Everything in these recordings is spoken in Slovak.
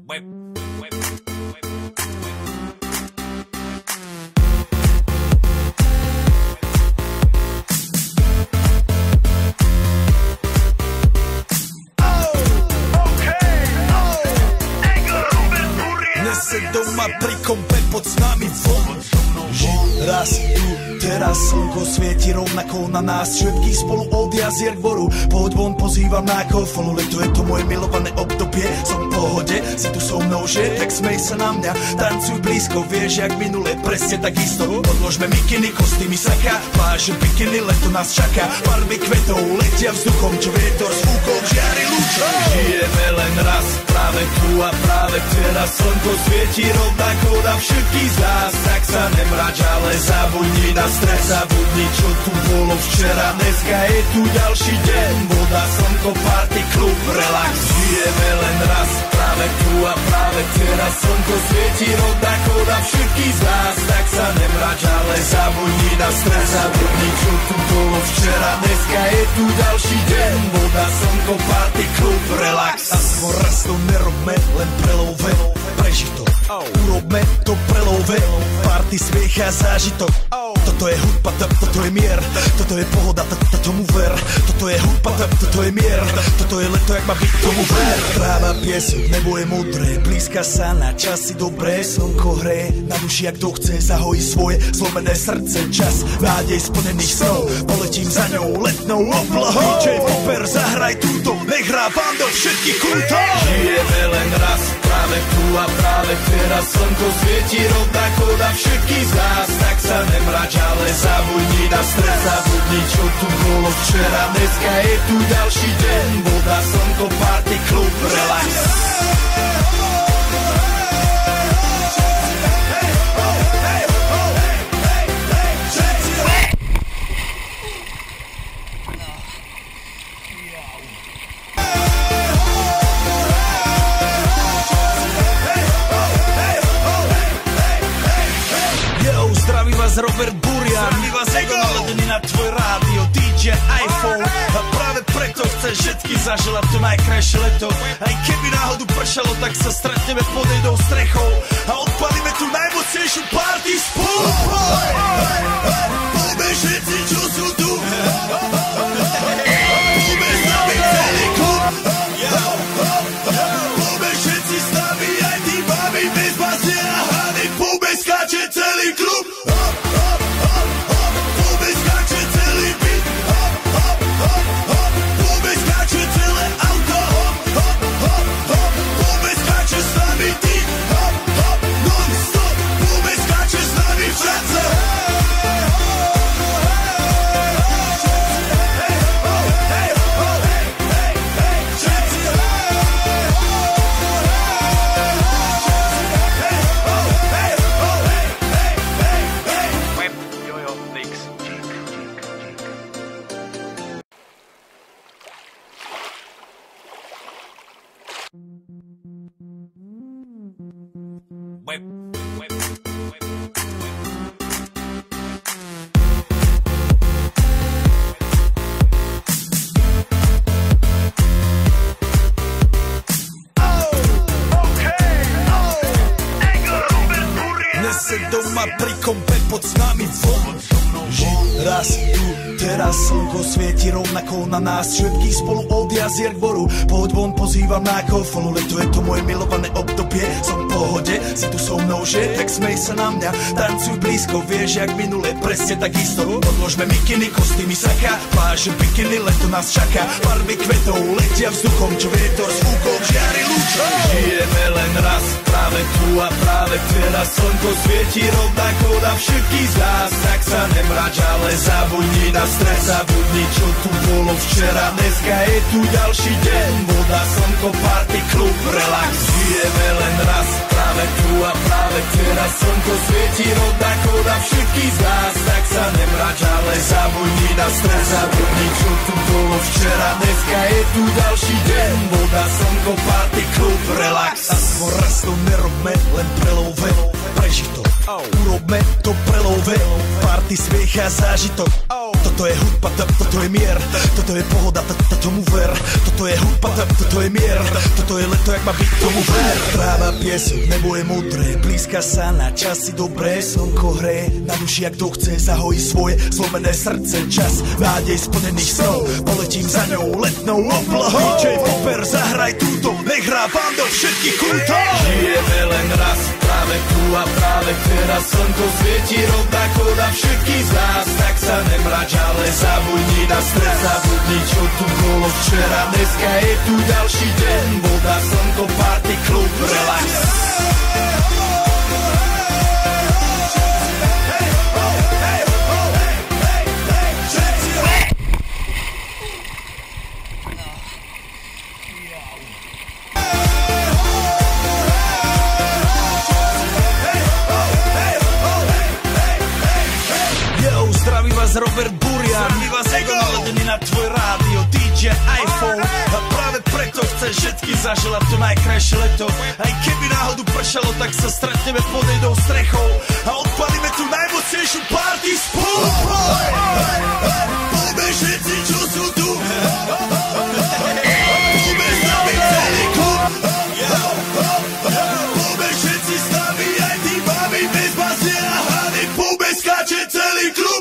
Dnes se doma pri kompe pod s nami von. Raz tu, teraz slnko svieti rovnako na nás. Všetkých spolu od jazier k boru. Poď von, pozývam na kofolu. Leto je to moje milované obdobie. Som v pohode, si tu so mnou, že? Tak smej sa na mňa, tancuj blízko. Vieš, jak minule, presne takisto. Odložme mikiny, kostýmy, saka. Pláže, bikiny, leto nás čaká. Farby kvetov letia vzduchom, čo vietor s fúkom žiari lúčom. Žijeme len raz, práve tu a práve teraz. Slnko svieti rovnako na všetkých z nás. Tak sa nemrač, ale zabudni na stres. Zabudni, čo tu bolo včera. Dneska je tu ďalší deň. Voda, slnko, party, klub, relax. Žijeme len raz, práve tu a práve teraz. Slnko svieti rovnako na všetkých z nás. Tak sa nemrač, ale zabudni na stres. Zabudni, čo tu bolo včera. Dneska je tu ďalší deň. Voda, slnko, party, klub, relax. A skôr raz to nerobme, len prelove. Prežitok, urobme to prelove. Party, smiech a zážitok. Toto je hudba, toto je mier. Toto je pohoda, tomu ver. Toto je hudba, toto je mier. Toto je leto, jak má byť, tomu ver. Tráva, piesok, nebo je modré. Blízka sa na časy dobré. Slnko hreje na duši, jak kto chce. Zahojí svoje zlomené srdce. Čas nádej splnených snov. Poletím za ňou letnou oblohou. DJ Popper, zahraj túto. Nech hrá vám do všetkých kútov. Žijeme len raz, práve tu a práve teraz. Slnko svieti rovnako na všetkých z nás. Tak sa nemrač, ale zabudni na stres. Zabudni, čo tu bolo včera. Dneska je tu ďalší deň. Voda, slnko, party, klub, relax. Robert Burian, my vás ego naladený na tvoj rádio, DJ iPhone. A práve preto chceš všetky zaželať to najkrajšie leto. Aj keby náhodu pršalo, tak sa stretneme pod jednou strechou a odpalíme tu najmocnejšiu party spolu. Poďme všetci, čo sú tu. Poďme s nami celý klub. Poďme všetci s nami, aj tí babi bez basie a hany. Poďme skáče celý klub. Doma pri kompe pod s nami von. Raz tu, teraz slnko svieti rovnako na nás. Všetkých spolu od jazier k boru. Poď von, pozývam na kofolu. Leto je to moje milované obdobie. Som v pohode, si tu so mnou, že? Tak smej sa na mňa, tancuj blízko. Vieš, jak minule, presne takisto. Odložme mikiny, kostýmy, saka. Pláže, bikiny, leto nás čaká. Farby kvetov letia vzduchom, čo vietor s fúkom žiari lúčom. Žijeme len raz, práve tu a práve teraz. Slnko svieti rovnako na všetkých z nás. Tak sa nemrač, ale zabudni na stres. Zabudni, čo tu bolo včera. Dneska je tu ďalší deň. Voda, slnko, party, klub, relax. Žijeme len raz, práve tu a práve teraz. Slnko svieti rovnako na všetkých z nás. Tak sa nemrač, ale zabudni na stres. Zabudni, čo tu bolo včera. Dneska je tu ďalší deň. Voda, slnko, party, klub, relax. A skôr raz to nerobme, len prelove. Prežitok, urobme to prelove. Party, smiech a zážitok. Toto je hudba, toto je mier, toto je pohoda, tomu ver. Toto je hudba, toto je mier, toto je leto, jak má byť, tomu ver. Práva piesok, nebo je modré, blízka sa na časy dobré. Slnko hreje na duši, jak to chce, zahojí svoje zlomené srdce. Čas nádej splnených snov, poletím za ňou letnou oblohou. DJ Popper, zahraj túto, nech hrá vám do všetkých kútov. Žijeme len raz, práve tu a práve teraz. Slnko svieti rovnako na všetkých z nás. Tak sa nemrač, ale zabudni na stres. Zabudni, čo tu bolo včera. Dneska je tu ďalší deň. Voda, slnko, party, klub, relax. Robert Burian, my vás ego naladený na tvoj rádio, DJ iPhone. A práve preto chceš všetky zaželať to najkrajšie leto. Aj keby náhodu pršalo, tak sa stretneme pod jednou strechou a odpalíme tu najmocnejšiu party spolu. Poďme všetci, čo sú tu. Poďme s nami celý klub. Poďme všetci s nami, aj tí mami bez basy a hany. Poďme skáče celý klub.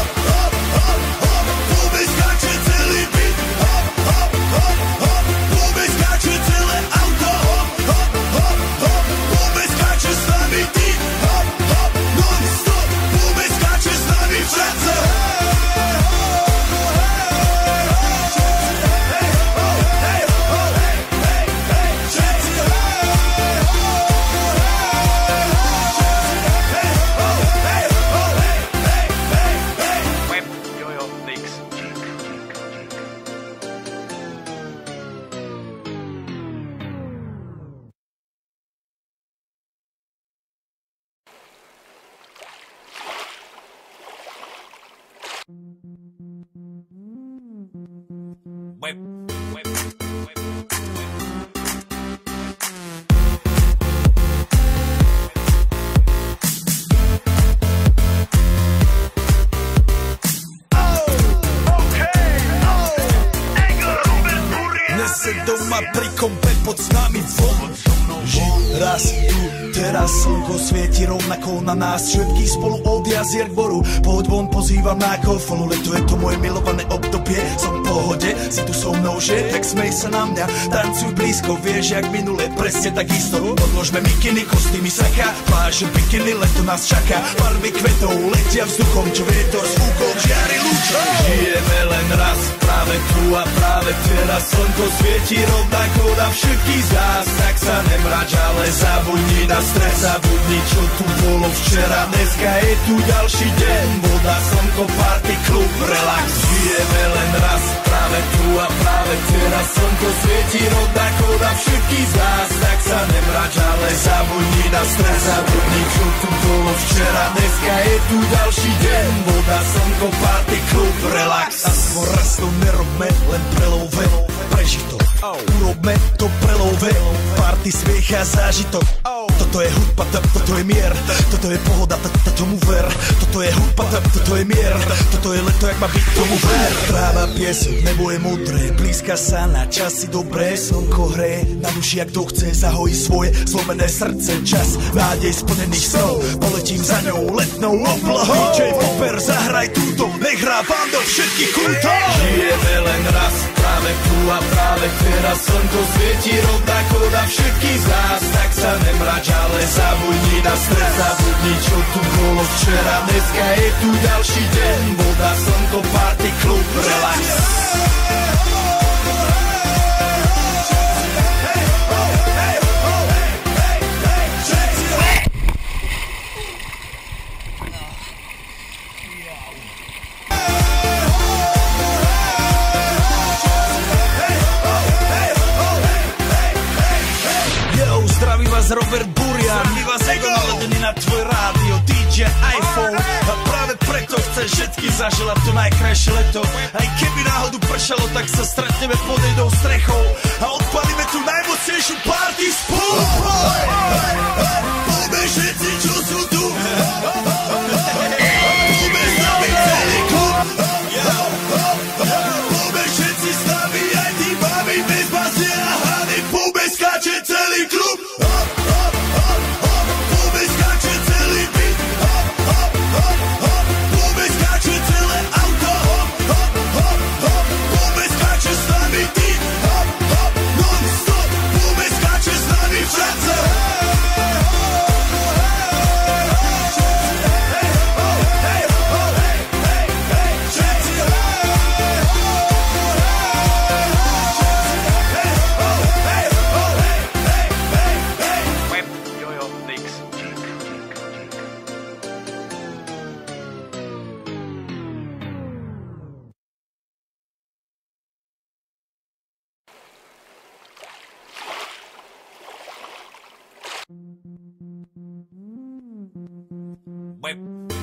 Doma pri kompe pod s nami von. Raz tu, teraz slnko svieti rovnako na nás. Všetkých spolu od jazier k boru. Poď von, pozývam na golfonu. Leto je to moje milované obdobie. Som v pohode, si tu so mnou, že? Tak smej sa na mňa, tancuj blízko. Vieš, jak minule, presne takisto. Odložme mikiny, kostýmy saka. Pláže, bikiny, leto nás čaká. Barvy kvetov letia vzduchom, čo vietor s fúkom žiari lúčom. Žijeme len raz, práve tu a práve teraz. Slnko svieti rovnako na všetkých z nás. Tak sa nemrač, ale zabudni na stres. Zabudni, čo tu bolo včera. Dneska je tu ďalší deň. Voda, slnko, party, klub, relax. Žijeme len raz, práve tu a práve teraz. Slnko svieti rovnako na všetkých z nás. Tak sa nemrač, ale zabudni na stres. Zabudni, čo tu bolo včera. Dneska je tu ďalší deň. Voda, slnko, party, klub, relax. A skôr raz to nerobme, len prelove. Prežitok, urobme to prelove. Party, smiech a zážitok. Toto je hudba, toto je mier. Toto je pohoda, tomu ver. Toto je hudba, toto je mier. Toto je leto, jak má byť, tomu ver. Práva piesok, nebo je modré. Blízka sa na časy dobré. Slnko hreje na duši, jak to chce, zahojí svoje zlomené srdce. Čas nádej splnených snov, poletím za ňou letnou oblohou. DJ Popper, zahraj túto, nech hrá vám do všetkých kútov. Žijeme len raz, práve tu a práve teraz. Slnko svieti rovnako na všetkých z nás. Tak sa nemrač, ale zabudni na stres. Zabudni, čo tu bolo včera. Dneska je tu ďalší deň. Voda, slnko, party, klub, relax. Robert Burian, my vás ego naladený na tvoj rádio, DJ iPhone. A práve preto chceš všetky zaželať to najkrajšie leto. Aj keby náhodu pršalo, tak sa stretneme pod jednou strechou a odpalíme tu najmocnejšiu party spolu. Poďme všetci, čo sú tu. Poďme s nami celý klub.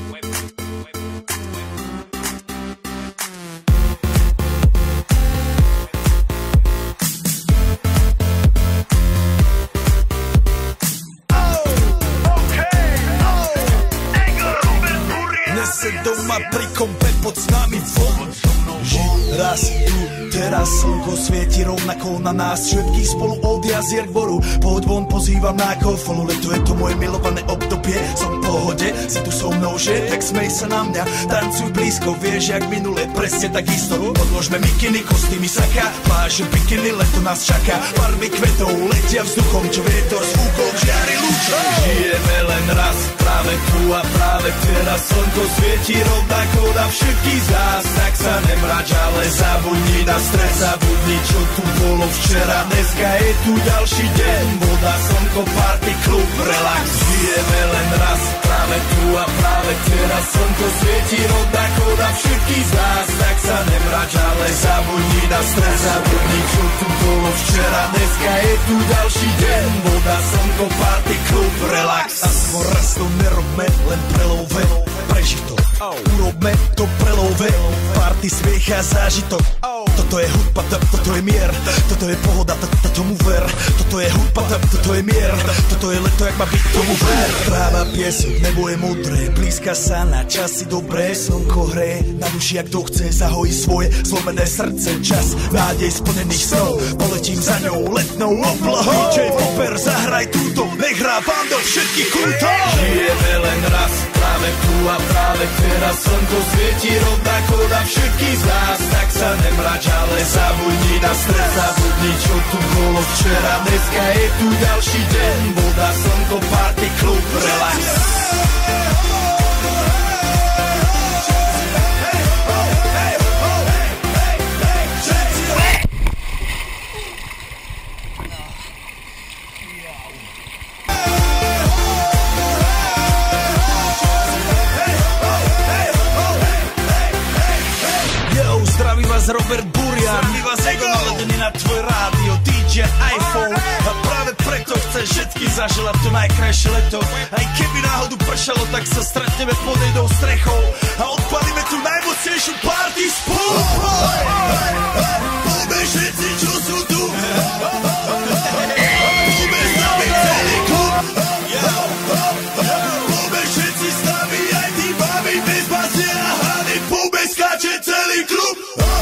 Nese doma pri kompe pod s nami von. Raz tu, teraz slnko svieti rovnako na nás všetkých spolu od jazier k boru. Poď von, pozývam na kofolu, leto je to moje milované obdobie. Som v pohode, si tu so mnou, že? Tak smej sa na mňa, tancuj blízko, vieš jak minule, presne takisto. Odložme mikiny, kostýmy saka, pláže bikiny, leto nás čaká. Farby kvetov letia vzduchom, čo vietor s fúkom žiari lúčom. Žijeme len raz, práve tu a práve teraz slnko svieti rovnako na všetkých z nás. Tak sa nemrač, ale zabudni na stres, zabudni čo tu bolo včera. Dneska je tu ďalší deň, voda, slnko, party, klub, relax. Žijeme len raz, práve tu a práve teraz slnko svieti rovnako na všetkých z nás. Tak sa nemrač, ale zabudni na stres, zabudni čo tu bolo včera. Dneska je tu ďalší deň, voda, slnko, party, klub, relax. A skôr raz to nerobme, len prelove, prežitok. Urobme to prelove, party, smiech a zážitok. Toto je hudba, toto je mier, toto je pohoda, tomu ver. Toto je hudba, toto je mier, toto je leto, jak má byť, tomu ver. Tráva, piesok, nebo je modré, blízka sa na časy dobré. Slnko hreje na duši, jak to chce, zahojí svoje zlomené srdce. Čas nádej splnených snov, poletím za ňou letnou oblohou. DJ Popper, zahraj túto, nech hrá vám do všetkých kútov. Žijeme len raz, práve tu a práve teraz slnko svieti rovnako na všetkých z nás. Tak sa nemrač, ale zabudni na stres, zabudni čo tu bolo včera. Dneska je tu ďalší deň, voda, slnko, party, klub, relax. Robert Burian, my vás ego naladený na tvoj rádio, DJ iPhone. A práve preto chceš všetky zaželať to najkrajšie leto. Aj keby náhodu pršalo, tak sa stretneme pod jednou strechou a odpalíme tu najmocnejšiu party spolu. Poďme všetci, čo sú tu, poďme s nami celý klub. Poďme všetci s nami, aj tí babi bez basie a hany. Poďme skáče celý klub.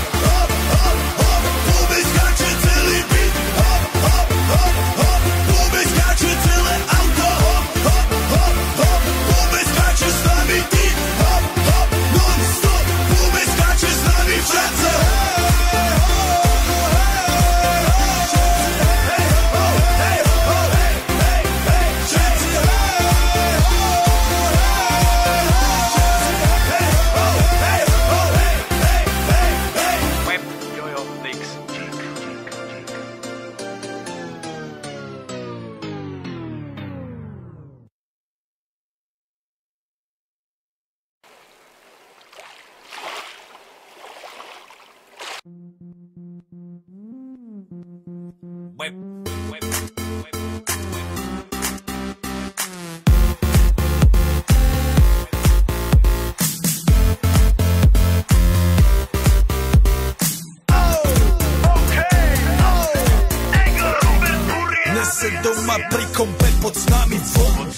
Nese doma pri kompe pod s nami von.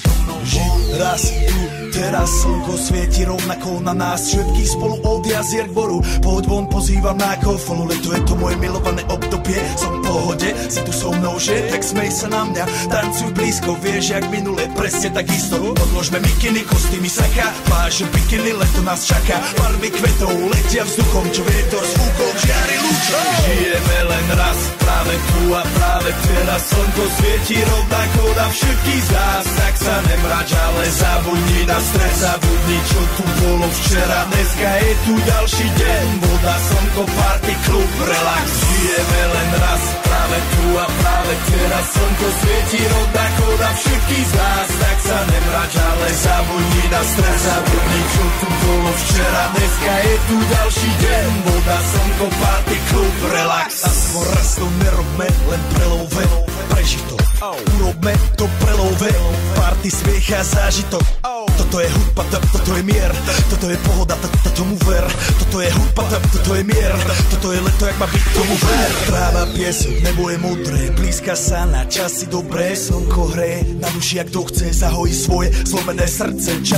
Raz tu, teraz slnko svieti rovnako na nás všetkých spolu od jazier k boru. Poď von, pozývam na kofolu, leto je to moje milované obdobie. Som v pohode, si tu so mnou, že? Tak smej sa na mňa, tancuj blízko, vieš jak minule, presne takisto. Odložme mikiny, kostýmy saka, pláže bikiny, leto nás čaká. Farby kvetov letia vzduchom, čo vietor s fúkom žiari lúčom. Žijeme len raz, práve tu a práve teraz slnko svieti rovnako na všetkých z nás. Tak sa nemrač, ale zabudni na stres, zabudni čo tu bolo včera. Dneska je tu ďalší deň, voda, slnko, party, klub, relax. Žijeme len raz, práve tu a práve teraz slnko svieti rovnako na všetkých z nás. Tak sa nemrač, ale zabudni na stres, zabudni čo tu bolo včera. Dneska je tu ďalší deň, voda, slnko, party, klub, relax. A skôr raz to nerobme, len prelove, prežitok. Urobme to prelove, party, smiech a zážitok. Toto je hudba, hudba, toto je mier, toto je pohoda, tomu ver, toto je hudba, toto je mier, toto je leto, jak má byť, tomu ver. Tráva, piesok, nebo je modré, blízka sa na časy dobré, slnko hreje na duši, jak to chce, zahojí svoje zlomené srdce.